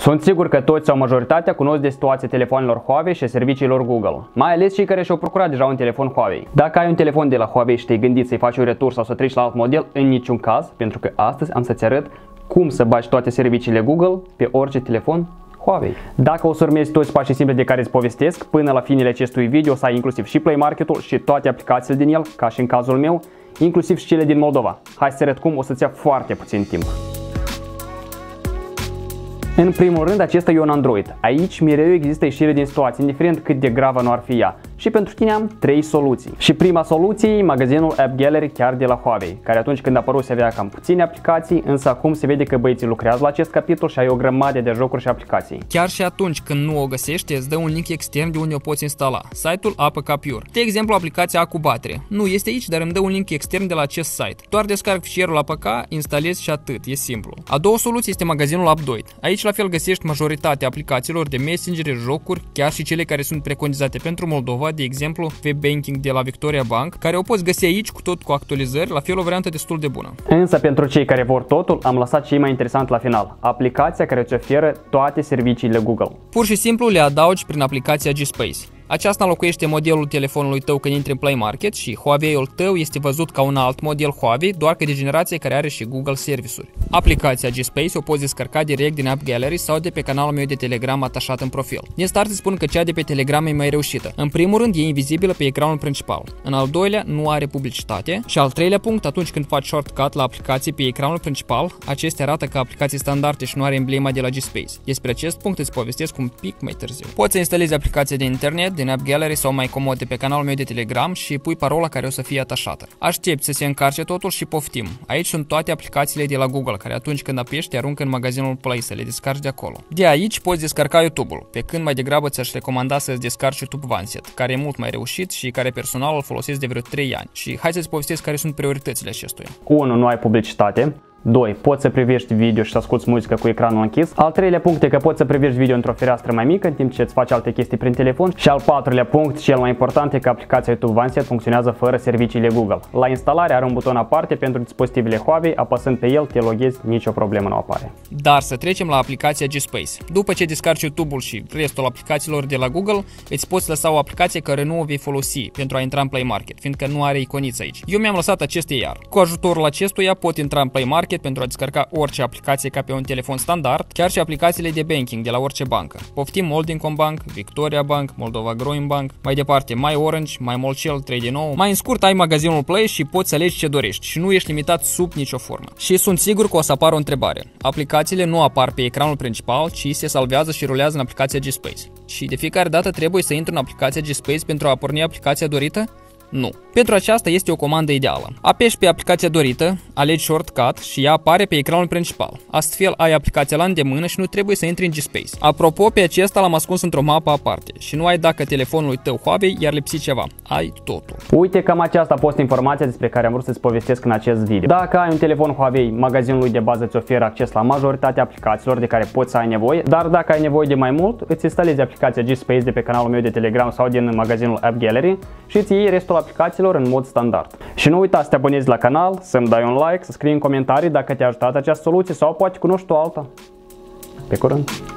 Sunt sigur că toți sau majoritatea cunosc de situația telefonelor Huawei și a serviciilor Google, mai ales cei care și-au procurat deja un telefon Huawei. Dacă ai un telefon de la Huawei și te-ai gândit să-i faci un retur sau să treci la alt model, în niciun caz, pentru că astăzi am să-ți arăt cum să bagi toate serviciile Google pe orice telefon Huawei. Dacă o să urmezi toți pașii simpli de care îți povestesc, până la finele acestui video o să ai inclusiv și Play Market-ul și toate aplicațiile din el, ca și în cazul meu, inclusiv și cele din Moldova. Hai să arăt cum, o să-ți ia foarte puțin timp. În primul rând, acesta e un Android. Aici mereu există ieșire din situație, indiferent cât de gravă nu ar fi ea. Și pentru tine am 3 soluții. Și prima soluție e magazinul App Gallery chiar de la Huawei, care atunci când a apărut se avea cam puține aplicații, însă acum se vede că băieții lucrează la acest capitol și ai o grămadă de jocuri și aplicații. Chiar și atunci când nu o găsești, îți dă un link extern de unde o poți instala, site-ul APK Pure. De exemplu, aplicația Acubatere. Nu este aici, dar îmi dă un link extern de la acest site. Doar descarc fișierul APK, instalezi și atât, e simplu. A doua soluție este magazinul Updoit. Aici la fel găsești majoritatea aplicațiilor de messenger, jocuri, chiar și cele care sunt preconizate pentru Moldova, de exemplu web banking de la Victoria Bank, care o poți găsi aici cu actualizări, la fel o variantă destul de bună. Însă pentru cei care vor totul, am lăsat cei mai interesant la final, aplicația care îți oferă toate serviciile Google. Pur și simplu le adaugi prin aplicația G-Space. Aceasta înlocuiește modelul telefonului tău când intri în Play Market și Huawei-ul tău este văzut ca un alt model Huawei, doar că de generație care are și Google Service-uri. Aplicația G-Space o poți descărca direct din App Gallery sau de pe canalul meu de Telegram atașat în profil. Din start îți spun că cea de pe Telegram e mai reușită. În primul rând e invizibilă pe ecranul principal. În al doilea nu are publicitate și al treilea punct, atunci când faci shortcut la aplicații pe ecranul principal, acestea arată ca aplicații standarde și nu are emblema de la G-Space. Despre acest punct îți povestesc un pic mai târziu. Poți să instalezi aplicația de internet din App Gallery sau mai comod de pe canalul meu de Telegram și pui parola care o să fie atașată. Aștepți să se încarce totul și poftim. Aici sunt toate aplicațiile de la Google, care atunci când apeși te aruncă în magazinul Play să le descarci de acolo. De aici poți descarca YouTube-ul, pe când mai degrabă ți-aș recomanda să-ți descarci YouTube Vancet, care e mult mai reușit și care personal îl folosesc de vreo 3 ani. Și hai să-ți povestesc care sunt prioritățile acestuia. 1. Nu ai publicitate. 2. Poți să privești video și să asculti muzică cu ecranul închis. Al treilea punct e că poți să privești video într-o fereastră mai mică în timp ce îți faci alte chestii prin telefon. Și al patrulea punct, cel mai important, e că aplicația YouTube Vancet funcționează fără serviciile Google. La instalare are un buton aparte pentru dispozitivele Huawei, apăsând pe el te loghezi, nicio problemă nu apare. Dar să trecem la aplicația G-Space. După ce descarci YouTube-ul și restul aplicațiilor de la Google, îți poți lăsa o aplicație care nu o vei folosi pentru a intra în Play Market, fiindcă nu are iconiță aici. Eu mi-am lăsat aceste iar. Cu ajutorul acestuia pot intra în Play Market pentru a descarca orice aplicație ca pe un telefon standard, chiar și aplicațiile de banking de la orice bancă. Poftim Holdingcom Bank, Victoria Bank, Moldova Growing Bank, mai departe My Orange, My Molcel 3 din nou. Mai în scurt ai magazinul Play și poți să alegi ce dorești și nu ești limitat sub nicio formă. Și sunt sigur că o să apară o întrebare. Aplicațiile nu apar pe ecranul principal, ci se salvează și rulează în aplicația G-Space. Și de fiecare dată trebuie să intru în aplicația G-Space pentru a porni aplicația dorită? Nu. Pentru aceasta este o comandă ideală. Apeși pe aplicația dorită, alegi shortcut și ea apare pe ecranul principal. Astfel ai aplicația la îndemână și nu trebuie să intri în G-Space. Apropo, pe acesta l-am ascuns într-o mapă aparte și nu ai dacă telefonul tău Huawei i-ar lipsi ceva. Ai totul. Uite, cam aceasta a fost informația despre care am vrut să-ți povestesc în acest video. Dacă ai un telefon Huawei, magazinul lui de bază îți oferă acces la majoritatea aplicațiilor de care poți să ai nevoie, dar dacă ai nevoie de mai mult, îți instalezi aplicația G-Space de pe canalul meu de Telegram sau din magazinul App Gallery și îți iei restul aplicațiilor în mod standard. Și nu uita să te abonezi la canal, să-mi dai un like, să scrii în comentarii dacă te-a ajutat această soluție sau poate cunoști o alta. Pe curând!